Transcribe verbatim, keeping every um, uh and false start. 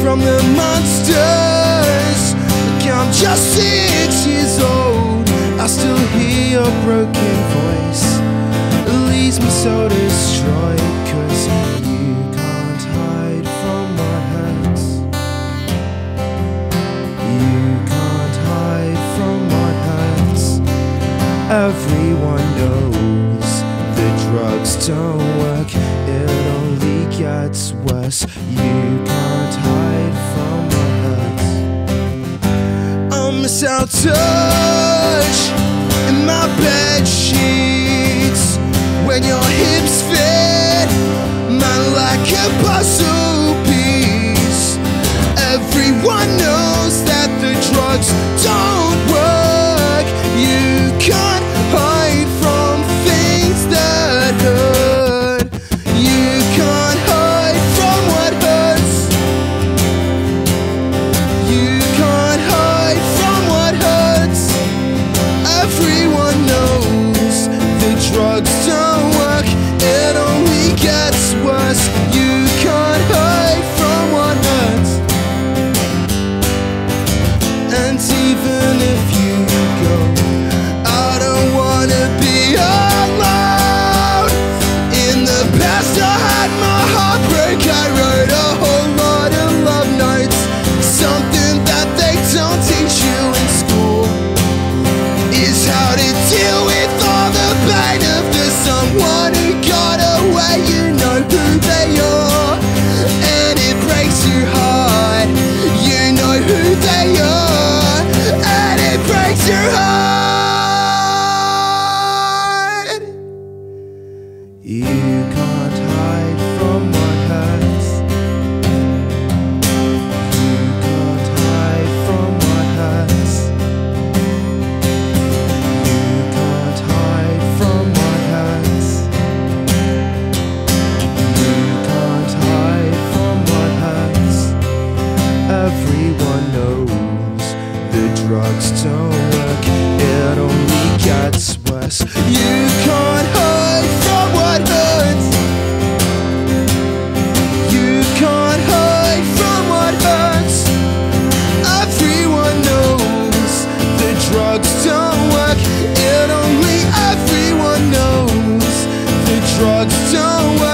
from the monsters. Look, I'm just six years old. I still hear your broken voice. It leaves me so destroyed, 'cause you can't hide from what hurts. You can't hide from what hurts. Everyone knows the drugs don't work, it only gets worse. You can't hide from what hurts. I miss our touch in my bed sheets when your hips fit mine like a puzzle piece. Everyone knows that the drugs don't work. You can't hide from things that hurt. You can't hide from what hurts. You can't hide from what hurts. Everyone knows the drugs don't work, it only gets worse. You can't hide from what hurts. And even if you go, I don't wanna be alone. In the past I had my heartbreak, I wrote a whole lot of love notes. Something that they don't teach you in school is how to deal with all the pain of the someone who got away. You know who they are, and it breaks your heart. You know who they are, and it breaks your heart. You can't hide from what hurts. You can't hide from what hurts. You can't hide from what hurts. You can't hide from what hurts. Everyone knows the drugs don't work, it only gets worse. You can't hide from what hurts. You can't hide from what hurts. Everyone knows the drugs don't work, it only everyone knows the drugs don't work.